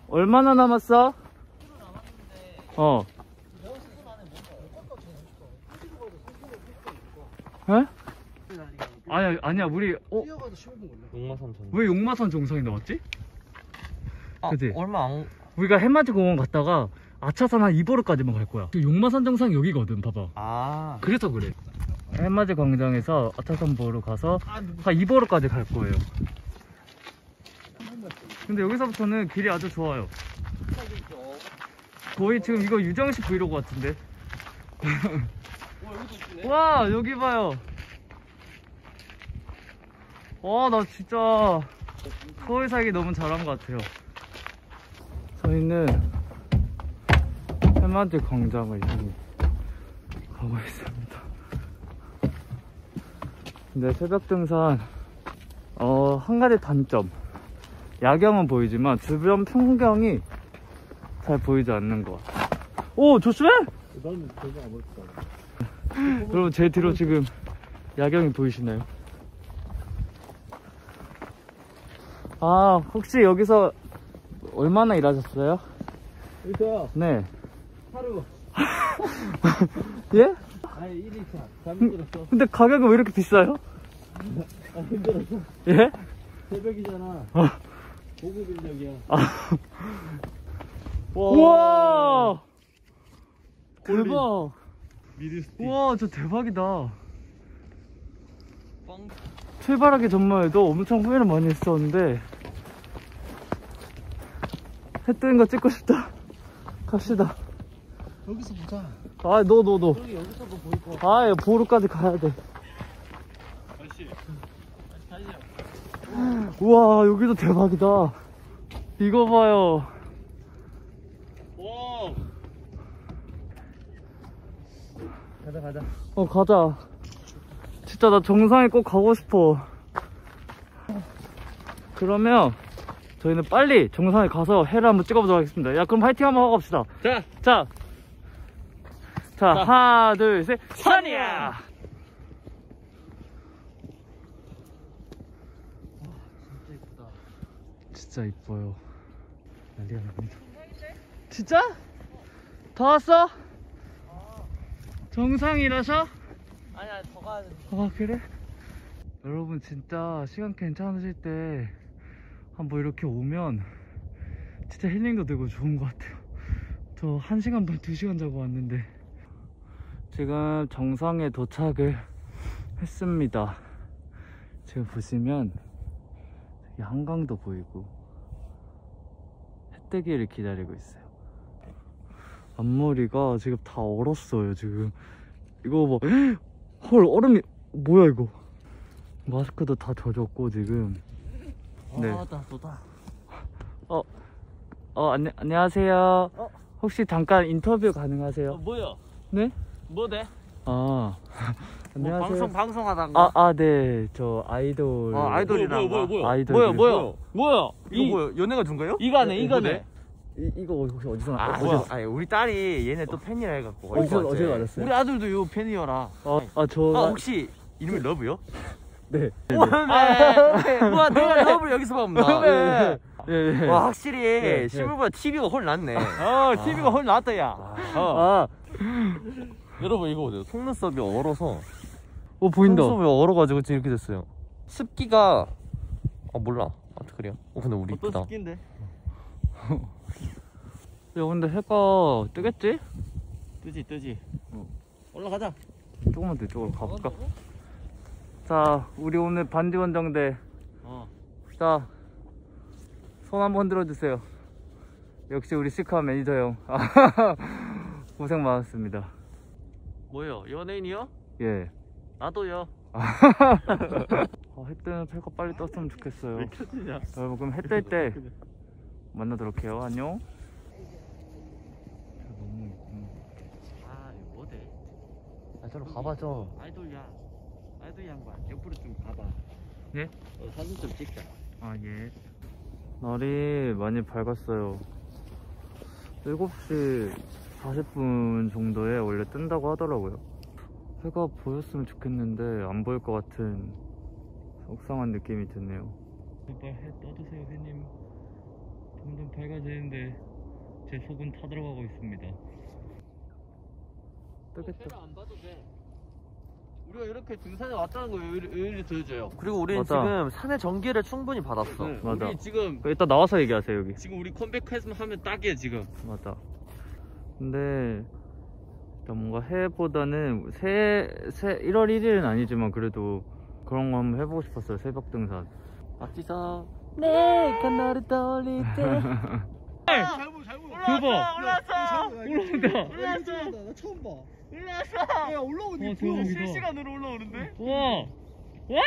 얼마나 남았어? 어. 에? 아니야 우리 뛰어가도 15분 걸려. 용마산 왜 용마산 정상에 나왔지? 그치? 얼마 안 우리가 해맞이 공원 갔다가 아차산 한 2보르까지만 갈 거야. 용마산 정상 여기거든. 봐봐. 그래서 그래. 해맞이 광장에서 아차산 보러 가서 한 2보르까지 갈 거예요. 근데 여기서부터는 길이 아주 좋아요. 거의 지금 이거 유정식 브이로그 같은데. 와 여기 봐요. 와 나 진짜 서울 살기 너무 잘한 것 같아요. 저희는 해맞이 광장을 향해 가고 있습니다. 근데 새벽 등산 한 가지 단점, 야경은 보이지만 주변 풍경이 잘 보이지 않는 것 같아요. 오 조심해! 나는 별거 안 볼까. 여러분 제 뒤로 지금 야경이 보이시나요? 아 혹시 여기서 얼마나 일하셨어요? 여기서 네. 하루. 예? 아니 1일차. 잠 힘들었어. 근데 가격이 왜 이렇게 비싸요? 아 힘들었어. 예? 새벽이잖아. 고급 인력이야. 우와 대박. 미드스틱. 우와 저 대박이다. 출발하기 전말에도 엄청 후회를 많이 했었는데 해 뜨는 거 찍고 싶다. 갑시다. 여기서 보자. 아 너 여기 여기서도 보일 거. 아 보루까지 가야 돼. 아저씨. 다시요. 우와 여기도 대박이다. 이거 봐요. 와. 가자. 가자. 진짜 나 정상에 꼭 가고 싶어. 그러면 저희는 빨리 정상에 가서 해를 한번 찍어보도록 하겠습니다. 야 그럼 화이팅 한번 하고 갑시다. 자 하나 둘 셋 산이야. 진짜 이쁘다. 진짜 이뻐요. 난리가 납니다. 진짜? 다 왔어? 정상이라서? 아니야 더 가야 돼. 아 그래? 여러분 진짜 시간 괜찮으실 때 한번 이렇게 오면 진짜 힐링도 되고 좋은 것 같아요. 저 1시간 반 2시간 자고 왔는데 지금 정상에 도착을 했습니다. 지금 보시면 여기 한강도 보이고 해 뜨기를 기다리고 있어요. 앞머리가 지금 다 얼었어요. 지금 이거 봐. 헐 얼음이 뭐야 이거. 마스크도 다 젖었고 지금. 네. 나 너다. 안녕하세요. 혹시 잠깐 인터뷰 가능하세요? 뭐야? 네? 뭐대? 안녕하세요. 방송하다가. 네. 저 아이돌. 아이돌이랑. 아이돌. 뭐야? 이거 뭐야? 연애가 준 거예요? 이가네. 이거 혹시 어디서 아니 우리 딸이 얘네 또 팬이라 해갖고 어디서 받았어요? 우리 아들도 요 팬이여라. 저 혹시 이름이 러브요? 네. 와 내가 러브를 여기서 봅니다. 네. 와 확실히 실물보다 TV가 훨 낫네. TV가 훨 낫다 야. 여러분 이거 보세요. 속눈썹이 얼어서 보인다. 속눈썹이 얼어가지고 지금 이렇게 됐어요. 습기가 몰라. 그래요? 근데 우리 어떤 이쁘다. 습기인데? 야 근데 해가 뜨겠지? 뜨지. 올라가자. 조금만 더 이쪽으로 가볼까? 자 우리 오늘 반지원정대. 자 손 한번 흔들어 주세요. 역시 우리 시카 매니저 형. 고생 많았습니다. 뭐요? 연예인이요? 예. 나도요. 해 뜨는 해가 빨리 떴으면 좋겠어요. 왜 켜지냐? 여러분 그럼 해 뜰 때 만나도록 해요. 안녕. 너무 예쁘네. 이거 뭐대? 저로 가봐 좀. 아이돌 양반 옆으로 좀 가봐. 예? 사진 좀 찍자. 예. 날이 많이 밝았어요. 7시 40분 정도에 원래 뜬다고 하더라고요. 해가 보였으면 좋겠는데 안 보일 것 같은 속상한 느낌이 드네요. 제발 해 떠주세요, 회님. 점점 밝아지는데 제 속은 타들어가고 있습니다. 배가 안 봐도 돼. 우리가 이렇게 등산에 왔다는 거 의의를 들어줘요. 그리고 우리는 맞아. 지금 산의 전기를 충분히 받았어. 네, 맞아. 우리 지금 이따 나와서 얘기하세요 여기. 지금 우리 컴백하면 딱이에요 지금. 맞아. 근데 일단 뭔가 해보다는 1월 1일은 아니지만 그래도 그런 거 한번 해보고 싶었어요. 새벽 등산. 어디서 내가 너를 떠올릴 때. 대박! 올라왔어. 올라온다. 올라왔어. 나 처음 봐. 올라왔어. 야 올라오니 대박이다. 실시간으로 올라오는데? 와! 와!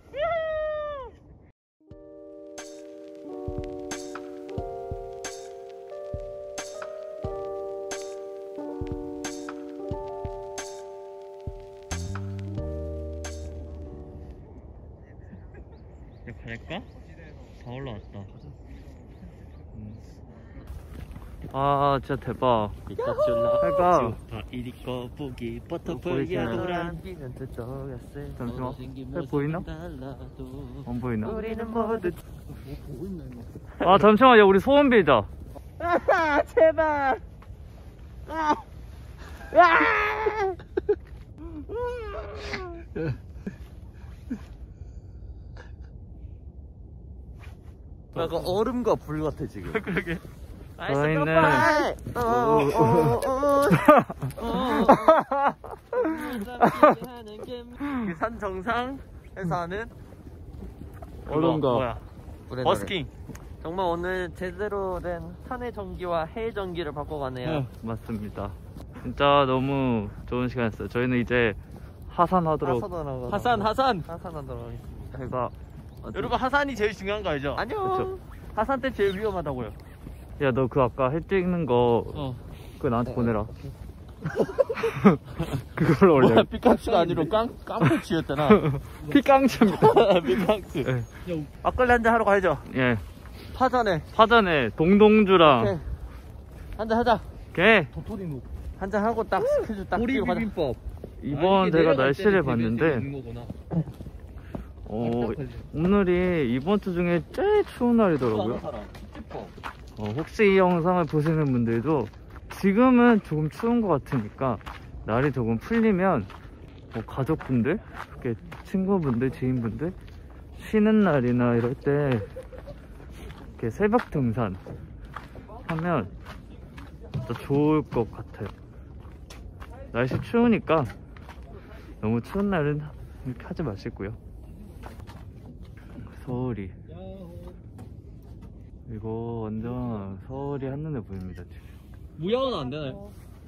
이제 갈까? 다 올라왔다. 아 진짜 대박. 해가 이리 거북이 보이시나요? 버터풀야 잠시만. 해 보이나? 안 보이나? 우리는 모두 아 잠시만, 야 우리 소원 빌자. 제발. 약간 얼음과 불 같아 지금. 그러게. 아, 저희는 산 정상에서 하는 얼음과 뭐야? 버스킹. 정말 오늘 제대로 된 산의 전기와 해의 전기를 바꿔가네요. 맞습니다. 진짜 너무 좋은 시간이었어요. 저희는 이제 하산하도록. 하산. 하산하도록 하겠습니다. 해가 여러분 하산이 제일 중요한 거 알죠? 안녕. 그쵸. 하산 때 제일 위험하다고요. 야 너 그 아까 해 찍는 거 그거 나한테 보내라. 그걸로 올려. 피카츄가 아니로 깡패치였잖아. 피깡치입니다. 피카츄. 예. 막걸리 한잔 하러 가야죠. 예. 파전에 동동주랑 한잔 하자. 개. 도토리묵. 한잔 하고 딱 스케줄 딱 오리 끼고 가자. 비빔밥. 이번 제가 날씨를 봤는데 오늘이 이번 주 중에 제일 추운 날이더라고요. 혹시 이 영상을 보시는 분들도 지금은 조금 추운 것 같으니까 날이 조금 풀리면 뭐 가족분들, 이렇게 친구분들, 지인분들 쉬는 날이나 이럴 때 이렇게 새벽 등산 하면 진짜 좋을 것 같아요. 날씨 추우니까 너무 추운 날은 이렇게 하지 마시고요. 서울이 이거 완전 서울이 한눈에 보입니다 지금. 무야호는 안 되나요?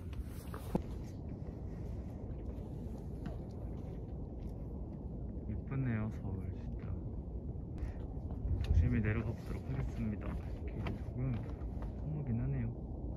예쁘네요 서울 진짜. 조심히 내려가 보도록 하겠습니다. 조금 허무긴 하네요.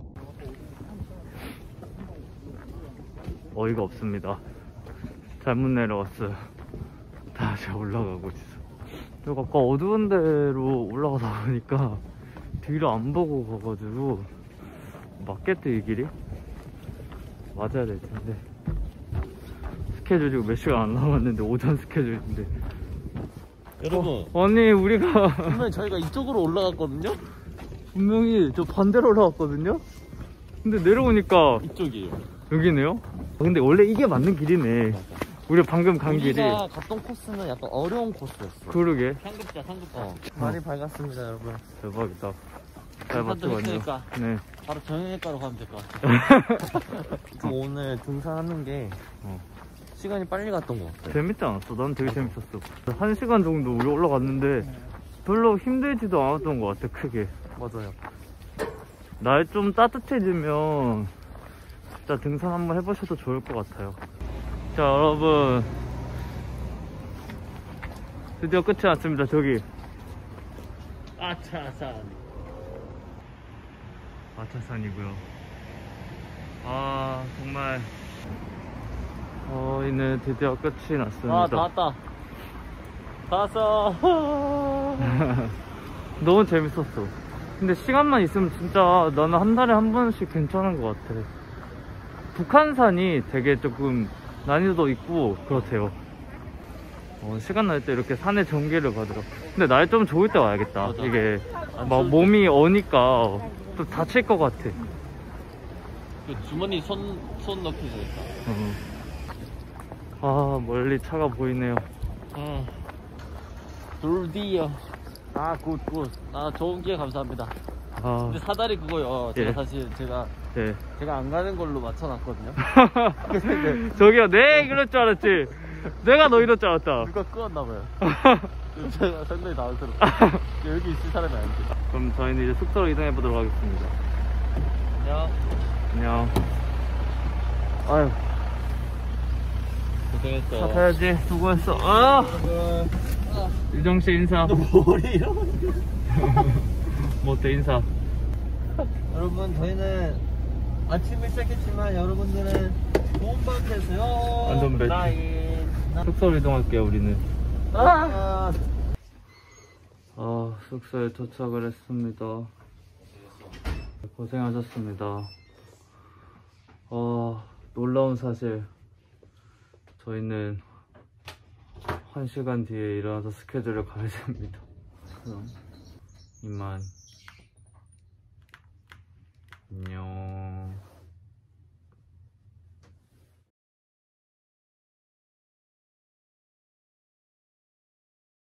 어이가 없습니다. 잘못 내려왔어요. 다시 올라가고 있어. 그리고 아까 어두운 데로 올라가다 보니까 뒤를 안 보고 가가지고 맞겠대 이 길이? 맞아야 될 텐데. 스케줄 지금 몇 시간 안 남았는데 오전 스케줄인데. 여러분 아니 우리가 분명히 저희가 이쪽으로 올라갔거든요? 분명히 저 반대로 올라왔거든요? 근데 내려오니까 이쪽이에요. 여기네요? 근데 원래 이게 맞는 길이네. 우리가 방금 간 길이. 우리가 갔던 코스는 약간 어려운 코스였어. 그러게. 상급자. 많이 밝았습니다 여러분. 대박이다. 잘 등산도 맞죠, 했으니까 네. 바로 정형외과로 가면 될 것 같아. 오늘 등산하는 게 시간이 빨리 갔던 것 같아. 재밌지 않았어? 난 되게 재밌었어. 1시간 정도 우리 올라갔는데 별로 힘들지도 않았던 것 같아, 크게. 맞아요. 날 좀 따뜻해지면 진짜 등산 한번 해보셔도 좋을 것 같아요. 자, 여러분. 드디어 끝이 났습니다, 저기. 아차산. 아차산이고요. 아, 정말. 저희는 드디어 끝이 났습니다. 아, 다 왔다. 다 왔어. 너무 재밌었어. 근데 시간만 있으면 진짜 나는 한 달에 한 번씩 괜찮은 것 같아. 북한산이 되게 조금 난이도도 있고 그렇대요. 시간 날 때 이렇게 산에 전기를 받으러. 근데 날 좀 좋을 때 와야겠다. 맞아. 이게 안 막 추울 몸이 어니까 또 다칠 것 같아. 그 주머니 손 넣기 좋겠다. 아, 멀리 차가 보이네요. 돌디어. 아, 굿. 아, 좋은 기회 감사합니다. 아, 근데 사다리 그거요. 제가 예. 사실 제가 네. 안 가는 걸로 맞춰놨거든요. 저기요, 네, 그럴 줄 알았지. 내가 너 이럴 줄 알았다. 누가 끄었나봐요. 제가 상당히 당황스럽고. 여기 있을 사람이 아닌데. 그럼 저희는 이제 숙소로 이동해 보도록 하겠습니다. 안녕. 안녕. 아유, 고생했어. 차 타야지. 수고했어. 아! 유정씨 인사. 머리 이러고. 뭐 어때, 인사? 여러분, 저희는 아침을 시작했지만 여러분들은 좋은 밤 되세요. 완전 매치. 나인. 숙소로 이동할게요, 우리는. 아. 숙소에 도착을 했습니다. 고생하셨습니다. 놀라운 사실. 저희는 1시간 뒤에 일어나서 스케줄을 가야 됩니다. 그럼 이만. 안녕.